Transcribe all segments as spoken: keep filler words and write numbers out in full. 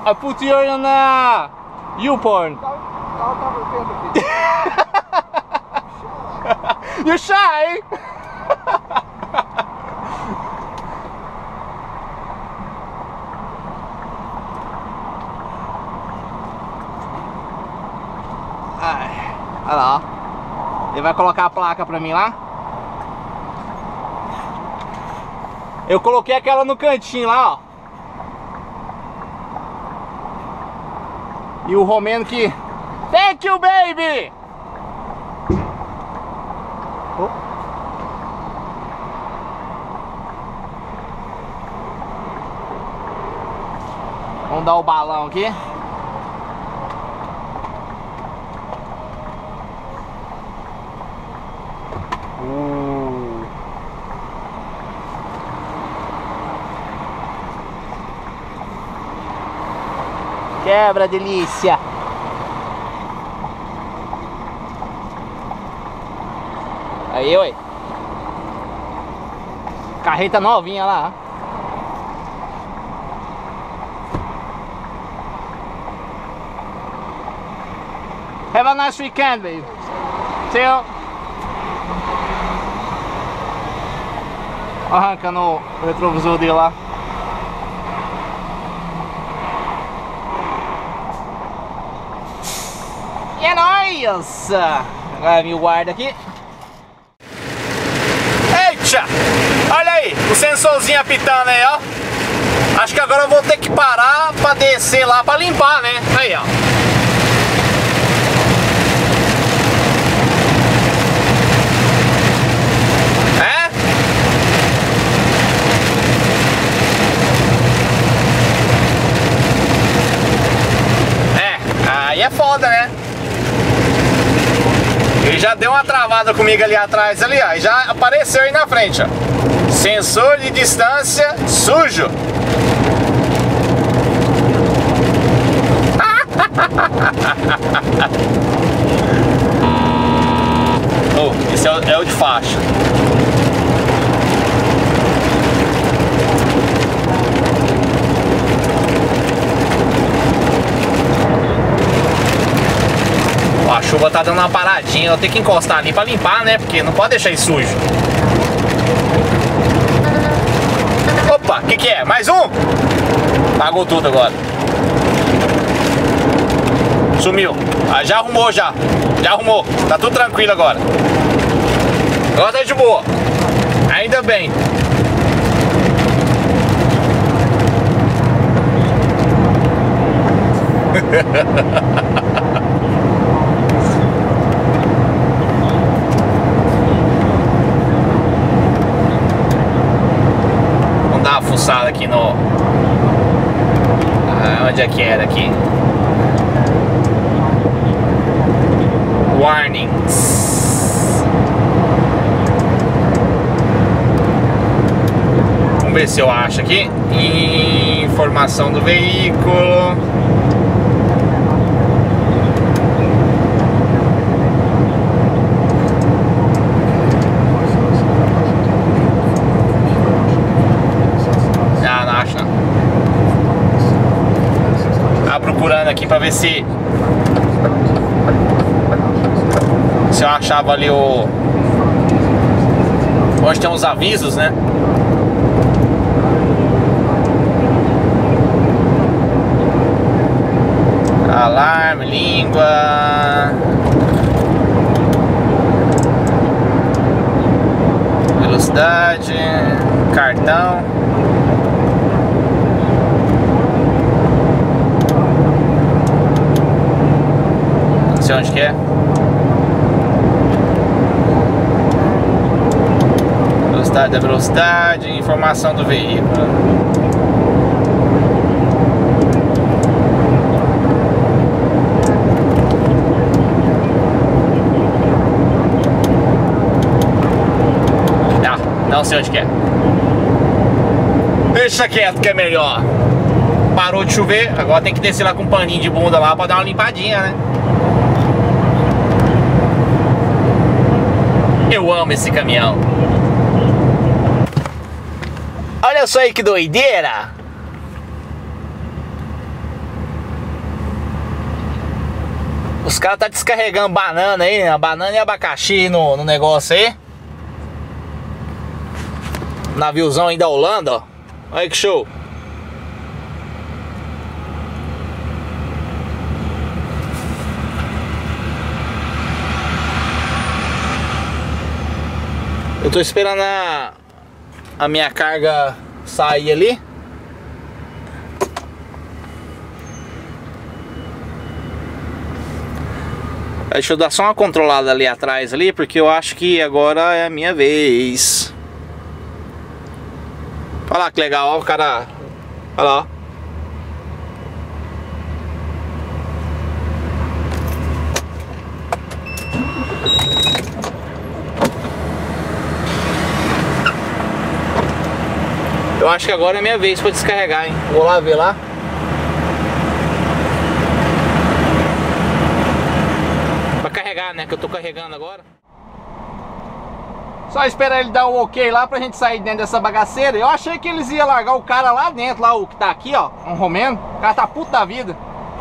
I put you on a U-porn. You shy? Ai, olha lá, ó. Ele vai colocar a placa pra mim lá. Eu coloquei aquela no cantinho lá, ó. E o romeno que... Thank you, baby! Oh. Vamos dar o balão aqui. Uh. Quebra, delícia! Aí, oi. Carreta novinha lá. Have a nice weekend, baby. See you. Arrancando o retrovisor dele lá. E é nóis! Agora vem o guarda aqui. Eita! Olha aí, o sensorzinho apitando aí, ó. Acho que agora eu vou ter que parar pra descer lá pra limpar, né? Aí, ó. É? É, aí é foda, né? Ele já deu uma travada comigo ali atrás, ali, ó. E já apareceu aí na frente, ó. Sensor de distância sujo. Oh, esse é o, é o de faixa. A chuva tá dando uma paradinha, eu tenho que encostar ali pra limpar, né? Porque não pode deixar ele sujo. Opa, o que que é? Mais um? Pagou tudo agora. Sumiu. Ah, já arrumou já. Já arrumou. Tá tudo tranquilo agora. Agora tá de boa. Ainda bem. Vamos dar uma fuçada aqui no... Ah, onde é que era aqui? Warnings. Vamos ver se eu acho aqui. Informação do veículo. Ah, não acho não. Tava procurando aqui pra ver se Se eu achava ali o... Onde tem os avisos, né? Alarme, língua... Velocidade... Cartão... Não sei onde que é. Velocidade da velocidade, informação do veículo. Ah, não sei onde que é. Deixa quieto que é melhor. Parou de chover, agora tem que descer lá com um paninho de bunda lá pra dar uma limpadinha, né? Eu amo esse caminhão. Olha só aí que doideira. Os caras tá descarregando banana aí, a banana e abacaxi no, no negócio aí. Naviozão aí da Holanda, ó. Olha que show. Eu tô esperando a, a minha carga sair ali. Deixa eu dar só uma controlada ali atrás ali, porque eu acho que agora é a minha vez. Olha lá que legal, ó, o cara. Olha lá. Eu acho que agora é a minha vez para descarregar, hein? Vou lá ver lá. Pra carregar, né? Que eu tô carregando agora. Só esperar ele dar o ok lá pra gente sair dentro dessa bagaceira. Eu achei que eles iam largar o cara lá dentro, lá o que tá aqui, ó, um romeno. O cara tá puto da vida.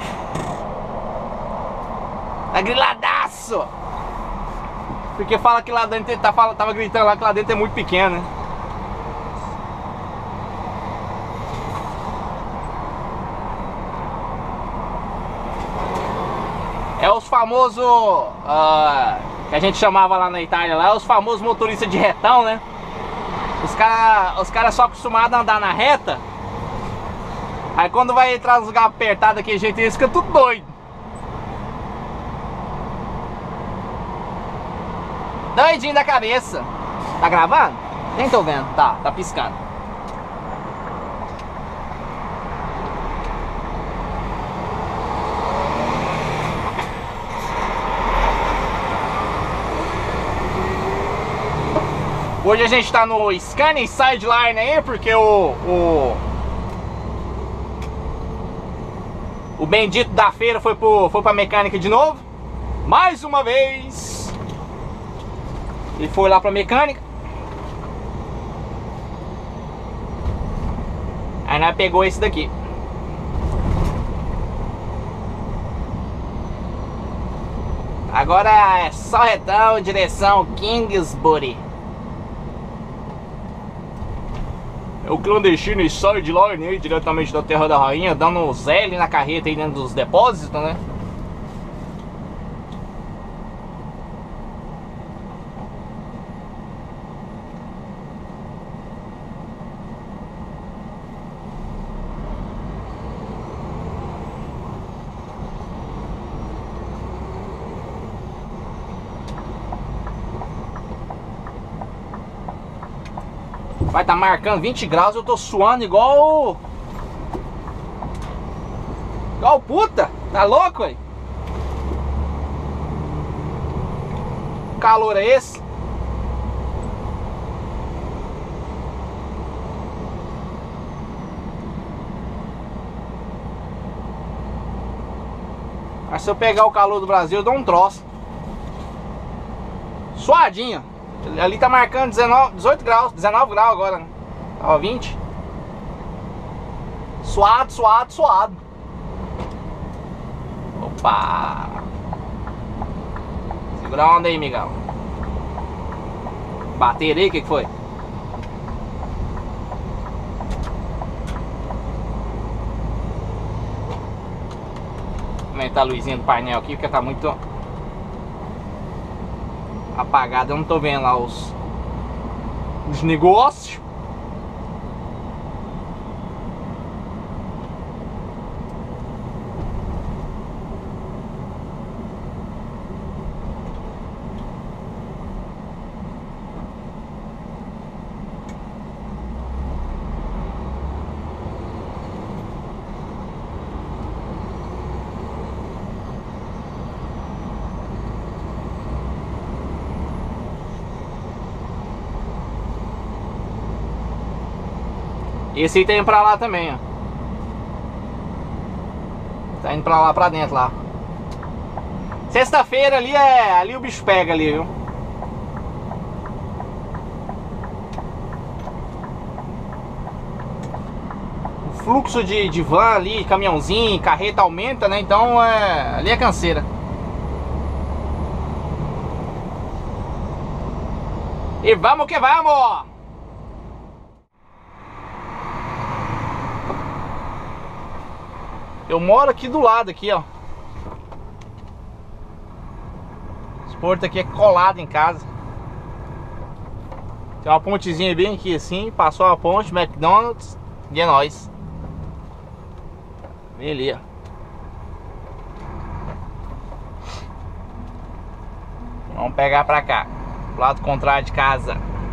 Tá griladaço. Porque fala que lá dentro, tá, tava gritando lá que lá dentro é muito pequeno, né? É os famosos, uh, que a gente chamava lá na Itália, lá, os famosos motoristas de retão, né? Os caras os cara só acostumados a andar na reta. Aí quando vai entrar nos lugares apertados daquele jeito, eles ficam tudo doido. Doidinho da cabeça. Tá gravando? Nem tô vendo. Tá, tá piscando. Hoje a gente tá no Scania Sideline aí, porque o, o O bendito da feira foi, pro, foi pra mecânica de novo. Mais uma vez. Ele foi lá pra mecânica. Aí nós pegou esse daqui. Agora é só retão, direção Kingsbury. É o clandestino e sai de lá, né, diretamente da Terra da Rainha, dando um L na carreta aí dentro dos depósitos, né? Vai tá marcando vinte graus, eu tô suando igual... Igual puta, tá louco, aí? Que calor é esse? Mas se eu pegar o calor do Brasil, eu dou um troço. Suadinho. Ali tá marcando dezenove, dezoito graus, dezenove graus agora, né? Ó, vinte. Suado, suado, suado. Opa! Segura a onda aí, migão. Bateria aí, o que, que foi? Aumentar a luzinha do painel aqui, porque tá muito apagado, eu não tô vendo lá os, os negócios. Esse aí tá indo pra lá também, ó. Tá indo pra lá, pra dentro lá. Sexta-feira ali é... Ali o bicho pega ali, viu? O fluxo de, de van ali, caminhãozinho, carreta aumenta, né? Então é... Ali é canseira. E vamos que vamos! Eu moro aqui do lado aqui, ó. Esse porto aqui é colado em casa. Tem uma pontezinha bem aqui assim, passou a ponte, McDonald's e é nóis. Vem ali, ó. Vamos pegar pra cá, do lado contrário de casa.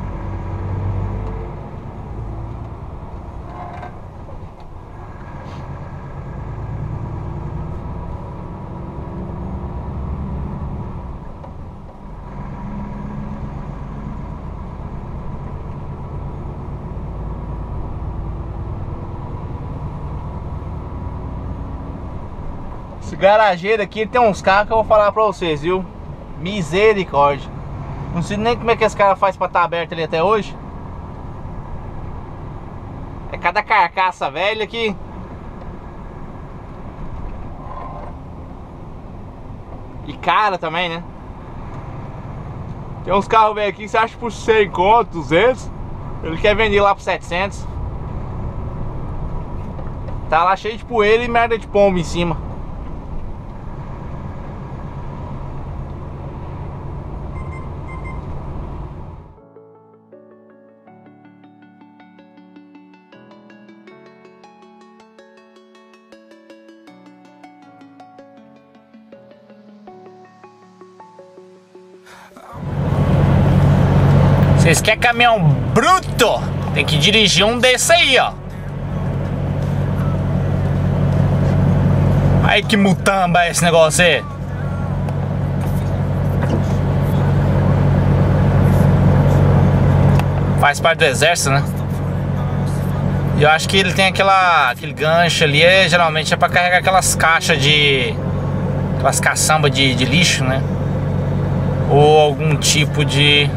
Esse garageiro aqui tem uns carros que eu vou falar pra vocês, viu? Misericórdia. Não sei nem como é que esse cara faz pra estar aberto ali até hoje. É cada carcaça velha que... E cara também, né? Tem uns carros velhos aqui que você acha por cem conto, duzentos. Ele quer vender lá por setecentos. Tá lá cheio de poeira e merda de pombo em cima. Vocês querem caminhão bruto? Tem que dirigir um desse aí, ó. Aí que mutamba é esse negócio aí. Faz parte do exército, né? E eu acho que ele tem aquela, aquele gancho ali, é, geralmente é pra carregar aquelas caixas de... Aquelas caçambas de, de lixo, né? Ou algum tipo de...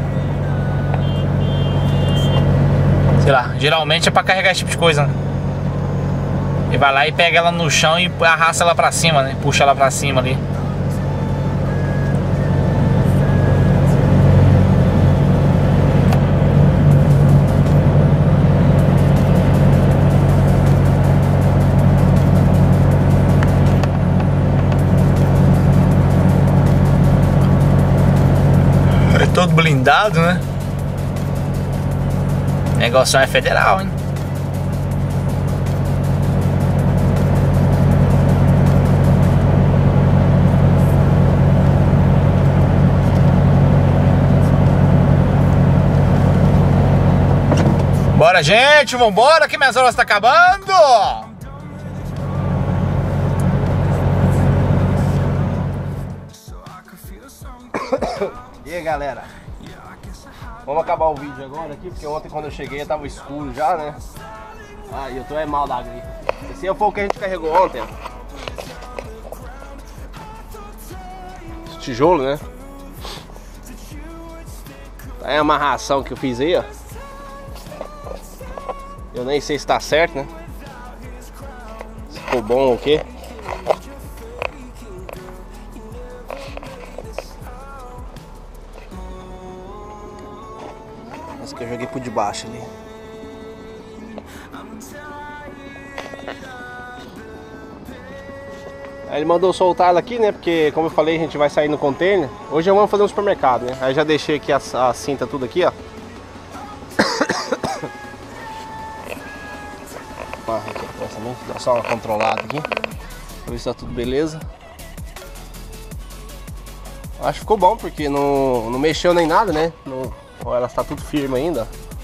Sei lá, geralmente é pra carregar esse tipo de coisa, né? E vai lá e pega ela no chão e arrasta ela pra cima, né? Puxa ela pra cima ali. É todo blindado, né? O negócio é federal, hein? Bora, gente, vambora que minhas horas tá acabando! E aí, galera? Vamos acabar o vídeo agora aqui, porque ontem quando eu cheguei tava escuro já, né? Ah, e eu tô é mal da gripe. Esse aí foi o que a gente carregou ontem, ó. Esse tijolo, né? É a amarração que eu fiz aí, ó. Eu nem sei se tá certo, né? Se ficou bom ou o quê. Esse que eu joguei por debaixo ali. Aí ele mandou soltar ela aqui, né? Porque, como eu falei, a gente vai sair no container. Hoje vamos fazer um supermercado, né? Aí já deixei aqui a, a cinta tudo aqui, ó. Dá só uma controlada aqui pra ver se tá tudo beleza. Acho que ficou bom porque não, não mexeu nem nada, né? Não, ela está tudo firme ainda.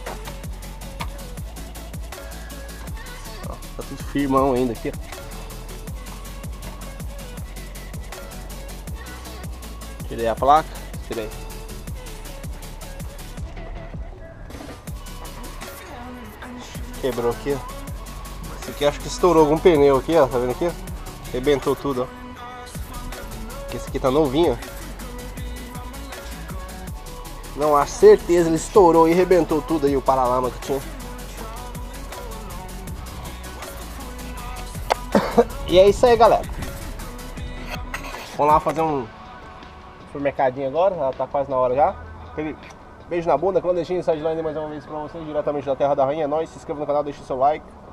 Ó, tá tudo firmão ainda aqui. Tirei a placa, tirei. Quebrou aqui, ó. Esse aqui acho que estourou algum pneu aqui, ó, tá vendo aqui? Arrebentou tudo, ó. Esse aqui tá novinho. Não, a certeza ele estourou e arrebentou tudo aí, o paralama que tinha. E é isso aí, galera. Vamos lá fazer um supermercadinho agora, já tá quase na hora já. Aquele Beijo na bunda, clandestino, sideline mais uma vez pra vocês, diretamente da Terra da Rainha. É nóis, se inscreva no canal, deixe seu like.